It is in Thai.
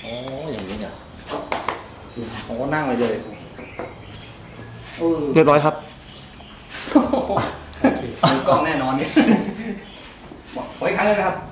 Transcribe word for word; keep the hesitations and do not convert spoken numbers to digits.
โอ้อย่างนี้เนี่ยโอ้นั่งเลยเลยเรียบร้อยครับกล้องแน่นอนเนี่ยบอกไว้ครั้งเลยนะครับ